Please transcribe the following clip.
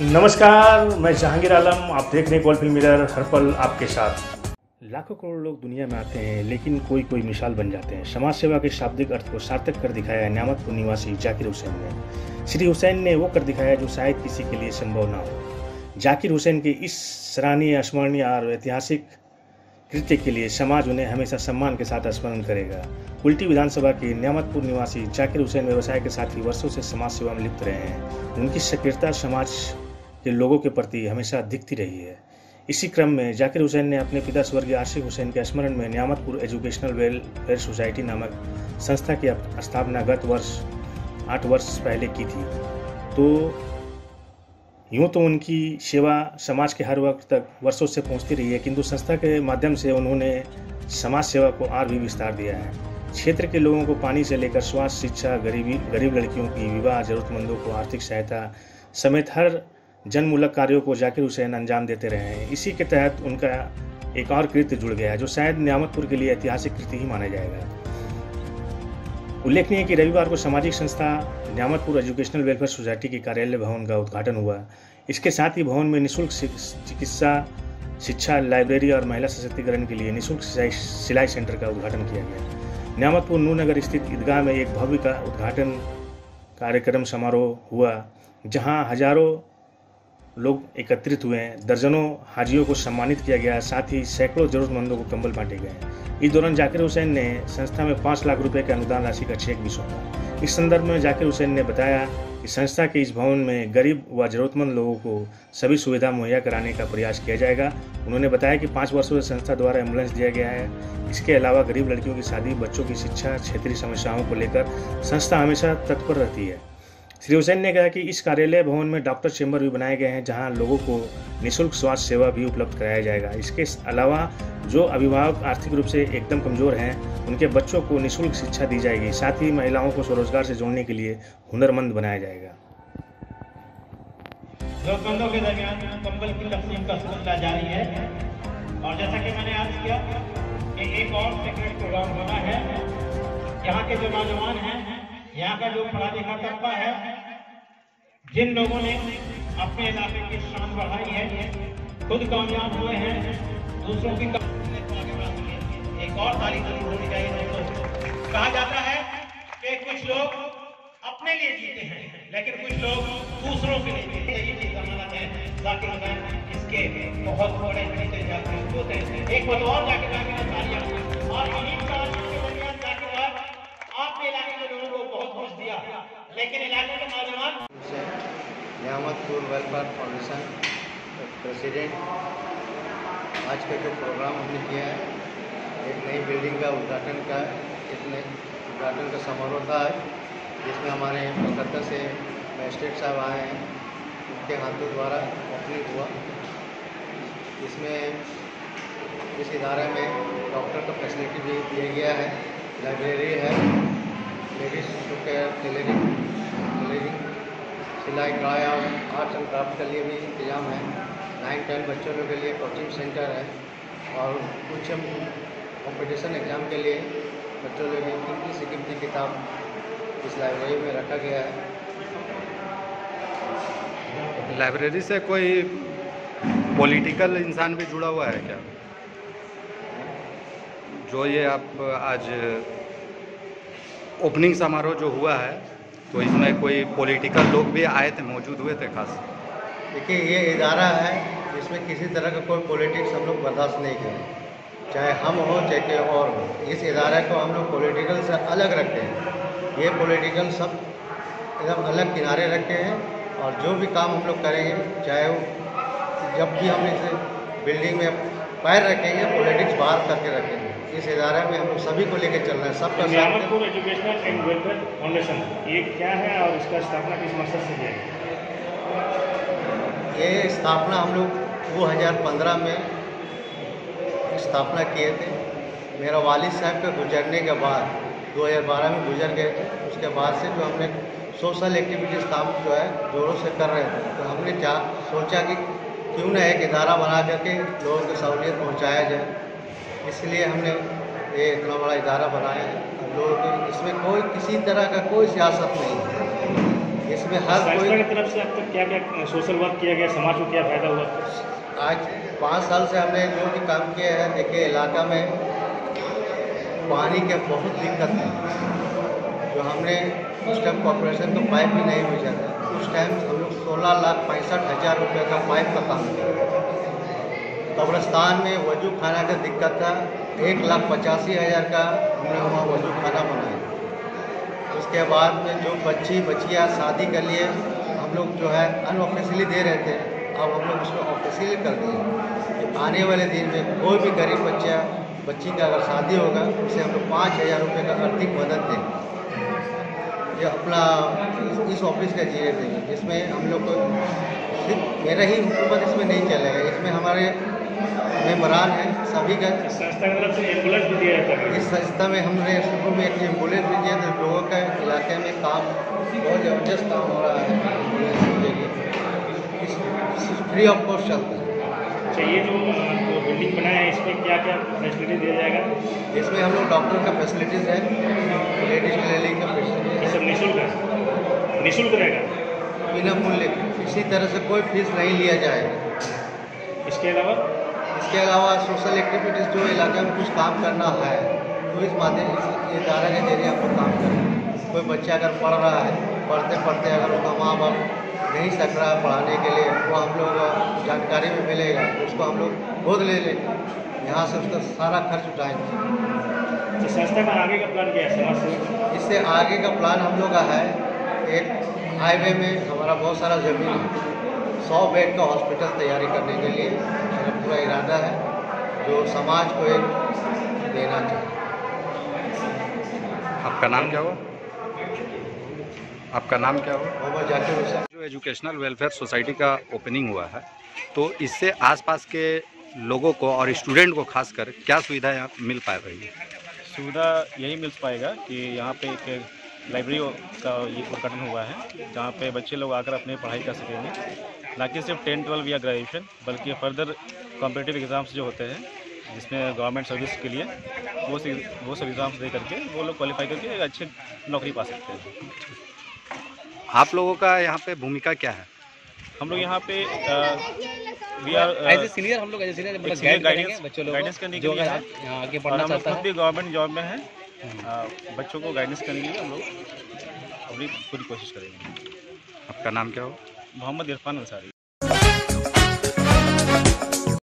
नमस्कार, मैं जहांगीर आलम। आप देख रहे हैं कॉल फिल्म मिरर, हर पल आपके साथ। लाखों करोड़ लोग दुनिया में आते हैं, लेकिन कोई कोई मिसाल बन जाते हैं। समाज सेवा के शाब्दिक अर्थ को सार्थक कर दिखाया है न्यामतपुर निवासी जाकिर हुसैन ने। श्री हुसैन ने वो कर दिखाया जो शायद किसी के लिए संभव ना हो। जाकिर हुसैन के इस सराहनीय, स्मरणीय और ऐतिहासिक कृत्य के लिए समाज उन्हें हमेशा सम्मान के साथ स्मरण करेगा। उल्टी विधानसभा के न्यामतपुर निवासी जाकिर हुसैन व्यवसाय के साथ ही वर्षों से समाज सेवा में लिप्त रहे हैं। उनकी सक्रियता समाज के लोगों के प्रति हमेशा दिखती रही है। इसी क्रम में जाकिर हुसैन ने अपने पिता स्वर्गीय आशिक हुसैन के स्मरण में न्यामतपुर एजुकेशनल वेलफेयर सोसाइटी नामक संस्था की स्थापना गत वर्ष 8 वर्ष पहले की थी। तो यूँ तो उनकी सेवा समाज के हर वक्त तक वर्षों से पहुंचती रही है, किंतु संस्था के माध्यम से उन्होंने समाज सेवा को और भी विस्तार दिया है। क्षेत्र के लोगों को पानी से लेकर स्वास्थ्य, शिक्षा, गरीब लड़कियों की विवाह, जरूरतमंदों को आर्थिक सहायता समेत हर जनमूलक कार्यों को जाकिर हुसैन अंजाम देते रहे हैं। इसी के तहत उनका एक और कृत्य जुड़ गया है जो शायद न्यामतपुर के लिए ऐतिहासिक कृत्य ही माना जाएगा। उल्लेखनीय है कि रविवार को सामाजिक संस्था न्यामतपुर एजुकेशनल वेलफेयर सोसाइटी के कार्यालय भवन का उद्घाटन हुआ। इसके साथ ही भवन में निःशुल्क चिकित्सा, शिक्षा, लाइब्रेरी और महिला सशक्तिकरण के लिए निःशुल्क सिलाई सेंटर का उद्घाटन किया गया। न्यामतपुर नूरनगर स्थित ईदगाह में एक भव्य का उद्घाटन कार्यक्रम समारोह हुआ, जहां हजारों लोग एकत्रित हुए। दर्जनों हाजियों को सम्मानित किया गया, साथ ही सैकड़ों जरूरतमंदों को कंबल बांटे गए। इस दौरान जाकिर हुसैन ने संस्था में 5 लाख रुपए के अनुदान राशि का चेक भी सौंपा। इस संदर्भ में जाकिर हुसैन ने बताया कि संस्था के इस भवन में गरीब व जरूरतमंद लोगों को सभी सुविधा मुहैया कराने का प्रयास किया जाएगा। उन्होंने बताया कि 5 वर्षों से संस्था द्वारा एम्बुलेंस दिया गया है। इसके अलावा गरीब लड़कियों की शादी, बच्चों की शिक्षा, क्षेत्रीय समस्याओं को लेकर संस्था हमेशा तत्पर रहती है। श्री हुसैन ने कहा कि इस कार्यालय भवन में डॉक्टर चेंबर भी बनाए गए हैं, जहां लोगों को निःशुल्क स्वास्थ्य सेवा भी उपलब्ध कराया जाएगा। इसके अलावा जो अभिभावक आर्थिक रूप से एकदम कमजोर हैं, उनके बच्चों को निःशुल्क शिक्षा दी जाएगी। साथ ही महिलाओं को स्वरोजगार से जोड़ने के लिए हुनरमंद बनाया जाएगा। जरूरतमंदों के दरमियान कंबल की तकसीम का सिलसिला जारी है और जैसा कि मैंने आज किया कि एक और सेक्रेट प्रोग्राम होना है। यहाँ के जो नौजवान हैं, यहाँ का जो पढ़ा लिखा तबका है, जिन लोगों ने अपने इलाके की शान बढ़ाई है, खुद कामयाब हुए हैं, दूसरों की एक और तारीफ होनी चाहिए। कहा जाता है कि कुछ लोग अपने लिए जीते हैं, लेकिन कुछ लोग दूसरों के लिए जीते हैं। ये चीज अमानत है। जाकिर हुसैन इसके बहुत बड़े होते हैं। एक बतौर जाकिर और इन्हीं के दरमियान जाकिर आपने इलाके के लोगों को बहुत खुश दिया, लेकिन इलाके के नौजवान न्यामतपुर वेलफेयर फाउंडेशन प्रेसिडेंट, आज का जो प्रोग्राम हमने किया है, एक नई बिल्डिंग का उद्घाटन का समारोह था, जिसमें हमारे कलकत्ता से मैजिस्ट्रेट साहब आए हैं, उनके हाथों द्वारा ओपनिंग हुआ। इसमें इस इदारे में डॉक्टर का फैसिलिटी भी दिया गया है, लाइब्रेरी है, लेडीज टेलरिंग, सिलाई कढ़ाई और आर्ट्स एंड क्राफ्ट के लिए भी इंतजाम है। 9-10 बच्चों के लिए कोचिंग सेंटर है और कुछ कंपटीशन एग्ज़ाम के लिए बच्चों के लिए कीमती से कीमती किताब इस लाइब्रेरी में रखा गया है। लाइब्रेरी से कोई पॉलिटिकल इंसान भी जुड़ा हुआ है क्या? जो ये आप आज ओपनिंग समारोह जो हुआ है, तो इसमें कोई पॉलिटिकल लोग भी आए थे, मौजूद हुए थे खास? देखिए, ये इदारा है, इसमें किसी तरह का कोई पॉलिटिक्स हम लोग बर्दाश्त नहीं करें, चाहे हम हो चाहे कोई और हो। इस इदारे को हम लोग पॉलिटिकल से अलग रखते हैं। ये पॉलिटिकल सब एकदम अलग किनारे रखते हैं और जो भी काम हम लोग करेंगे, चाहे वो जब भी हम इस बिल्डिंग में पैर रखेंगे, पॉलिटिक्स बाहर करके रखेंगे। इस इदारे में हम लोग सभी को लेकर चल रहे हैं, सबका साथ। Nyamatpur educational and welfare foundation ये क्या है और इसका स्थापना किस मकसद से है? ये स्थापना हम लोग 2015 में स्थापना किए थे। मेरा वालिद साहब के गुजरने के बाद 2012 में गुजर गए थे। उसके बाद से जो हमने सोशल एक्टिविटीज़ काम जो है जोरों से कर रहे थे, तो हमने सोचा कि क्यों ना एक इदारा बना करके लोगों को सहूलियत पहुँचाया जाए। इसलिए हमने ये इतना बड़ा इदारा बनाया है। लोगों को इसमें कोई किसी तरह का कोई सियासत नहीं है। इसमें हर संस्था कोई की तरफ से अब तक क्या क्या सोशल वर्क किया गया, समाज को क्या फायदा हुआ? आज 5 साल से हमने जो भी काम किया है, देखिए इलाका में पानी के बहुत दिक्कत है। जो हमने उस टाइम कॉर्पोरेशन को पाइप भी नहीं भेजा था, उस टाइम हम लोग 16,65,000 रुपये का पाइप का काम किया। कब्रिस्तान में वजू खाना का दिक्कत था, 1,85,000 का हमने वहाँ वजू खाना बनाया। उसके बाद में जो बच्चियाँ शादी के लिए हम लोग जो है अनऑफिशियली दे रहे थे, अब हम लोग उसको ऑफिशियली कर दिए कि आने वाले दिन में कोई भी गरीब बच्ची का अगर शादी होगा, उसे हम लोग 5,000 रुपये का आर्थिक मदद देंगे। ये अपना इस ऑफिस का जीरे देंगे, जिसमें हम लोग को सिर्फ मेरा ही हुकूमत इसमें नहीं चलेगा, इसमें हमारे मेम्बरान हैं सभी का। संस्था की तरफ से एम्बुलेंस भी दिया जाता है। इस संस्था में हमने शुरू में एक एम्बुलेंस भी दिया, तो लोगों का इलाके में काम बहुत ज़बरदस्त काम हो रहा है। एम्बुलेंस के लिए फ्री ऑफ कॉस्ट चलता है। अच्छा, ये जो बिल्डिंग बनाया है, इसमें क्या क्या फैसिलिटी दिया जाएगा? इसमें हम लोग डॉक्टर का फैसिलिटीज़ है, लेडीज क्लिनिक का फैसिलिटीज ये सब निःशुल्क है, निःशुल्क रहेगा, बिना मूल्य किसी तरह से कोई फीस नहीं लिया जाएगा। इसके इसके अलावा सोशल एक्टिविटीज़ जो इलाके में कुछ काम करना है, तो इस माध्यम इस इदारे के जरिए हमको काम करना। कोई बच्चा अगर पढ़ रहा है, पढ़ते पढ़ते अगर उसका माँ बाप नहीं सक रहा है पढ़ाने के लिए, वो हम लोग जानकारी में मिलेगा, उसको हम लोग गोद ले लें, यहाँ से उसका सारा खर्च उठाएंगे। तो संस्था का आगे का प्लान क्या है समाज सेवा? इससे आगे का प्लान हम लोग का है, एक हाईवे में हमारा बहुत सारा ज़मीन है, 100 बेड का हॉस्पिटल तैयारी करने के लिए मेरा पूरा इरादा है, जो समाज को एक देना चाहिए। आपका नाम क्या हुआ? आपका नाम क्या हुआ? मोहम्मद जाकिर हुसैन। जो एजुकेशनल वेलफेयर सोसाइटी का ओपनिंग हुआ है, तो इससे आसपास के लोगों को और स्टूडेंट को खासकर क्या सुविधा यहाँ मिल पा रही है? सुविधा यही मिल पाएगा कि यहाँ पे एक लाइब्रेरी का ये उद्घाटन हुआ है, जहाँ पे बच्चे लोग आकर अपनी पढ़ाई कर सकेंगे, ना कि सिर्फ 10, 12 या ग्रेजुएशन, बल्कि फर्दर कॉम्पिटिटिव एग्ज़ाम्स जो होते हैं जिसमें गवर्नमेंट सर्विस के लिए वो सब एग्ज़ाम्स दे करके वो लोग क्वालिफाई करके एक अच्छी नौकरी पा सकते हैं। आप लोगों का यहाँ पे भूमिका क्या है? हम लोग यहाँ पे we are as a senior, हम लोग एज ए सीनियर गाइड करेंगे बच्चों लोगों गाइडेंस करने के जो लिए अगर है। यहाँ आगे और पढ़ना हम लोग चाहता खुद है। भी गवर्नमेंट जॉब में हैं, बच्चों को गाइडेंस करने के लिए हम लोग अपनी पूरी कोशिश करेंगे। आपका नाम क्या हो? मोहम्मद इरफान अंसारी।